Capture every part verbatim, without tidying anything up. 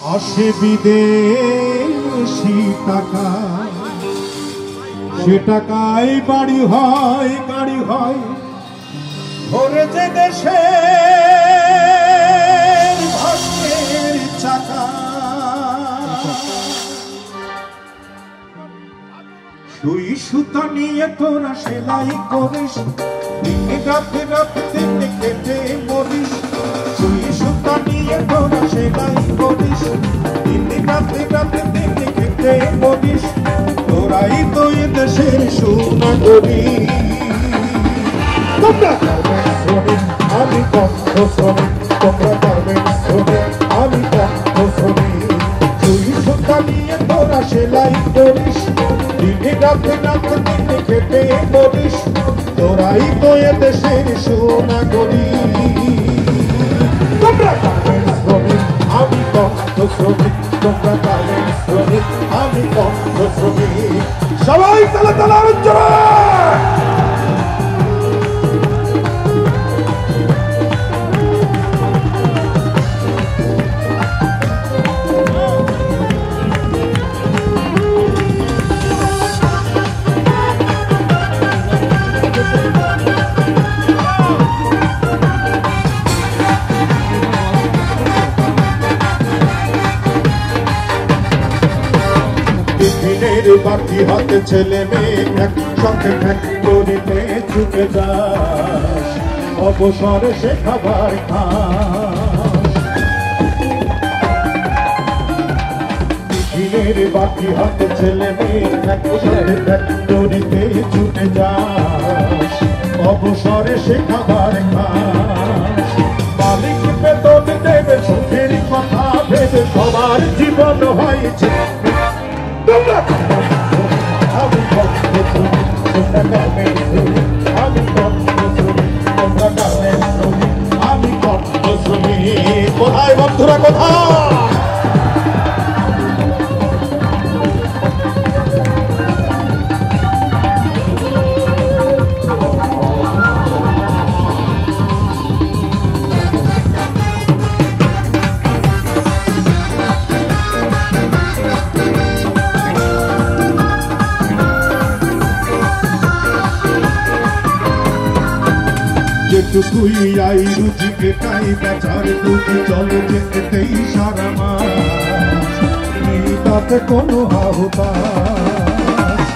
আসে বিদেশি টাকা, সে টাকায় বাড়ি হয় গাড়ি হয়, ভরে যে দেশে ভাগ্যের চাকা। সুই সুতা নিয়ে তোরা সেলাই করিস, দিনে রাতে রাতে দিনে খেটে মরিস। সুই সুতা নিয়ে তোরা সেলাই করিস, দিনে রাতে রাতে দিনে খেটে মরিস। তোরাই তো এ দেশের সুনাগরিক। তোমরা গার্মেন্টস শ্রমিক, আমি কণ্ঠ শ্রমিক। তোমরা গার্মেন্টস শ্রমিক, আমি কণ্ঠ শ্রমিক। সুই সুতা নিয়ে তোরা সেলাই করিস, দিনে রাতে রাতে দিনে খেটে মরিস। তোরাই তো এ দেশের সুনাগরিক। তোমরা গার্মেন্টস শ্রমিক, আমি কণ্ঠ শ্রমিক। তোমরা গার্মেন্টস শ্রমিক, আমি কণ্ঠ শ্রমিক। সবাই তালা তালার জোরে বাকি হাতে ছেলে মেয়ে একসঙ্গে ফ্যাক্টরিতে ছুটে যাস, অবসরে সে খাবার খাস। টিফিনের বাকি হাতে ছেলে মেয়ে একসঙ্গে ফ্যাক্টরিতে ছুটে যাস, অবসরে সে খাবার খাস। মালিক বেতন দেবে সুখের কথা ভেবে সবার জীবন হয়েছে। তোমরা আমি কণ্ঠ শ্রমিক, তোমরা গার্মেন্টস শ্রমিক, আমি কণ্ঠ শ্রমিক। তোমরা গার্মেন্টস শ্রমিক, আমি কণ্ঠ শ্রমিক। কোথায় বন্ধুরা কোথায়? যেটুকুই আই রুচি পেটাই বেচার দুটি চলে যেতেই সারা মাস, নেই তাতে কোনো হাহুতাশ।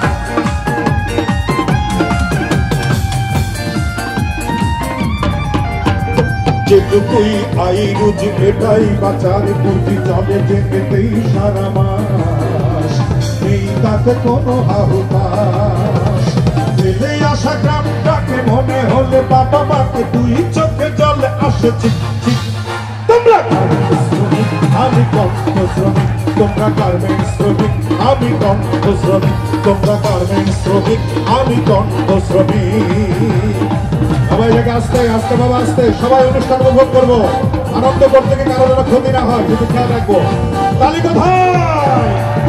যেটুকুই আই রুচি পেটাই বেচার দুটি চলে যেতেই সারা মাস, নেই তাতে কোনো হাহুতাশ। ফেলে আসা গ্রামটাকে মনে হলে বাবা মাকে দুই চোখে জলে আসেছি। তোমরা গার্মেন্টস শ্রমিক, আমি কণ্ঠ শ্রমিক। তোমরা গার্মেন্টস শ্রমিক, আমি কণ্ঠ শ্রমিক। তোমরা গার্মেন্টস শ্রমিক, আমি কণ্ঠ শ্রমিক। সবাই জায়গা আস্তে আস্তে বাবা আস্তে, সবাই অনুষ্ঠান উপভোগ করবো, আনন্দ করতে গিয়ে কারো যেন ক্ষতি না হয় কিন্তু খেয়াল রাখবো। তালি কোথায়?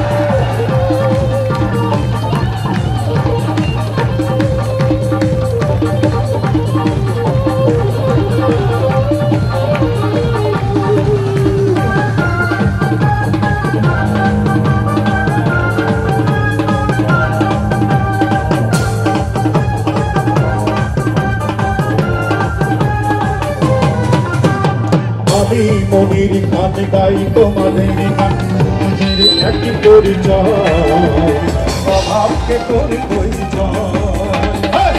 আমি মনির গান গাই তোমাদের গান, নিজের একই পরিচয়, অভাবকে করি পরিচয়।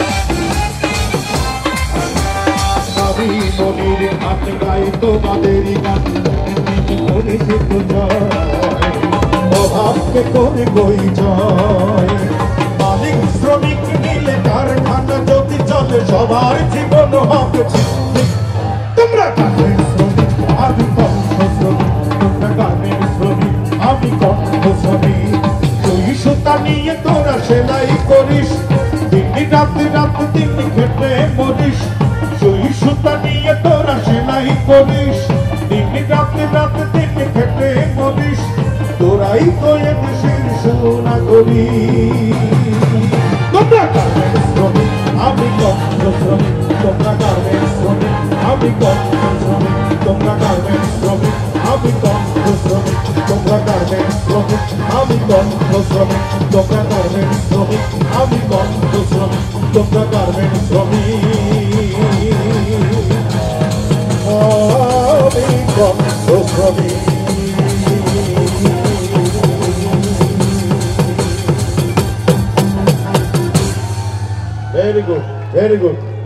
আমি মনির গান গাই তোমাদের গান, নিজে করি পরিচয়, অভাবকে করি পরিচয়। মালিক শ্রমিক মিলে কারখানা যদি চলে সবার জীবন হবে। তোমরা গার্মেন্টস শ্রমিক, আমি কণ্ঠ শ্রমিক। তোমরা গার্মেন্টস শ্রমিক, আমি কণ্ঠ শ্রমিক। সুই সুতা নিয়ে তোরা সেলাই করিস, দিনে রাতে রাতে দিনে খেটে মরিস। সুই সুতা নিয়ে তোরা সেলাই করিস, দিনে রাতে রাতে দিনে খেটে মরিস। তোরাই তো এ দেশের সুনাগরিক। তোমরা গার্মেন্টস শ্রমিক, আমি কণ্ঠ শ্রমিক। তোমরা গার্মেন্টস শ্রমিক, আমি কণ্ঠ শ্রমিক। তোমরা গার্মেন্টস শ্রমিক, আমি আমি কণ্ঠ শ্রমিক তোমরা গার্মেন্ট শ্রমিক আমি কণ্ঠ শ্রমিক তোমরা গার্মেন্ট শ্রমিক আমি কণ্ঠ শ্রমিক তোমরা গার্মেন্ট শ্রমিক আমি কণ্ঠ শ্রমিক Very good, very good.